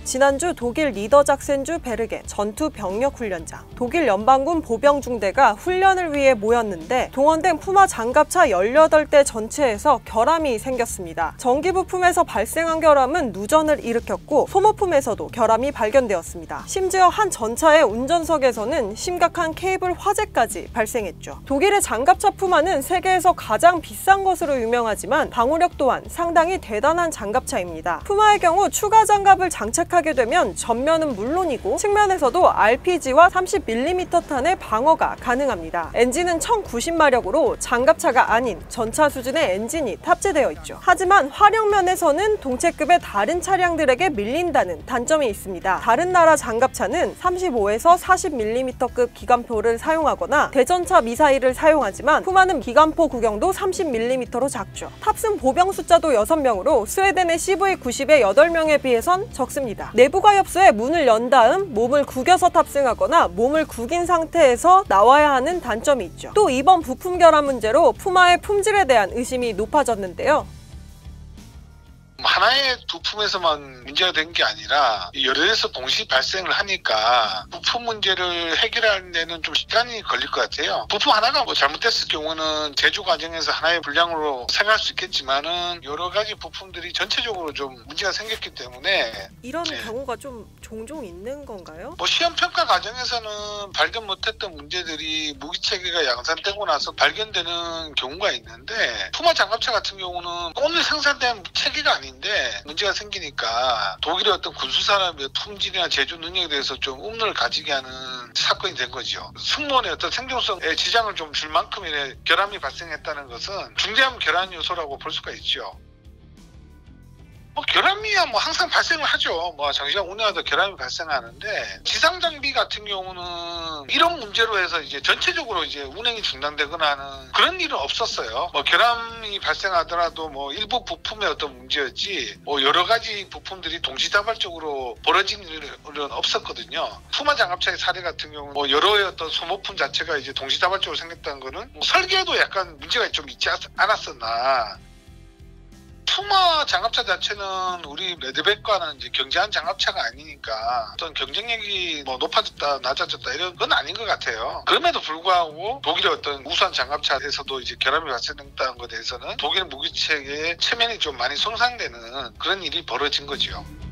지난주 독일 니더작센주 베르겐 전투 병력 훈련장. 독일 연방군 보병중대가 훈련을 위해 모였는데 동원된 푸마 장갑차 18대 전체에서 결함이 생겼습니다. 전기 부품에서 발생한 결함은 누전을 일으켰고 소모품에서도 결함이 발견되었습니다. 심지어 한 전차의 운전석에서는 심각한 케이블 화재까지 발생했죠. 독일의 장갑차 푸마는 세계에서 가장 비싼 것으로 유명하지만 방호력 또한 상당히 대단한 장갑차입니다. 푸마의 경우 추가 장갑을 장착하게 되면 전면은 물론이고 측면에서도 RPG와 30mm 탄의 방어가 가능합니다. 엔진은 1090마력으로 장갑차가 아닌 전차 수준의 엔진이 탑재되어 있죠. 하지만 활용면에서는 동체급의 다른 차량들에게 밀린다는 단점이 있습니다. 다른 나라 장갑차는 35에서 40mm급 기관포를 사용하거나 대전차 미사일을 사용하지만 푸마는 기관포 구경도 30mm로 작죠. 탑승 보병 숫자도 6명으로 스웨덴의 CV-90의 8명에 비해선 적습니다. 내부 가엽소에 문을 연 다음 몸을 구겨서 탑승하거나 몸을 구긴 상태에서 나와야 하는 단점이 있죠. 또 이번 부품 결함 문제로 푸마의 품질에 대한 의심이 높아졌는데요. 하나의 부품에서만 문제가 된 게 아니라 여러 데서 동시 발생을 하니까 부품 문제를 해결하는 데는 좀 시간이 걸릴 것 같아요. 부품 하나가 뭐 잘못됐을 경우는 제조 과정에서 하나의 불량으로 생각할 수 있겠지만은 여러 가지 부품들이 전체적으로 좀 문제가 생겼기 때문에 이런 경우가 좀 종종 있는 건가요? 뭐 시험 평가 과정에서는 발견 못했던 문제들이 무기 체계가 양산되고 나서 발견되는 경우가 있는데 푸마 장갑차 같은 경우는 오늘 생산된 체계가 아닌데 문제가 생기니까 독일의 어떤 군수산업의 품질이나 제조 능력에 대해서 좀 의문을 가지게 하는 사건이 된 거죠. 승무원의 어떤 생존성에 지장을 좀 줄 만큼의 결함이 발생했다는 것은 중대한 결함 요소라고 볼 수가 있죠. 결함이야 항상 발생을 하죠. 장시간 운행하다 결함이 발생하는데 지상 장비 같은 경우는 이런 문제로 해서 이제 전체적으로 이제 운행이 중단되거나 하는 그런 일은 없었어요. 결함이 발생하더라도 일부 부품의 어떤 문제였지 여러 가지 부품들이 동시다발적으로 벌어진 일은 없었거든요. 푸마 장갑차의 사례 같은 경우는 여러의 어떤 소모품 자체가 이제 동시다발적으로 생겼다는 거는 설계에도 약간 문제가 좀 있지 않았었나. 푸마 장갑차 자체는 우리 레드백과는 이제 경쟁한 장갑차가 아니니까 어떤 경쟁력이 높아졌다 낮아졌다 이런 건 아닌 것 같아요. 그럼에도 불구하고 독일의 어떤 우수한 장갑차에서도 이제 결함이 발생했다는 것에 대해서는 독일 무기체계의 체면이 좀 많이 손상되는 그런 일이 벌어진 거죠.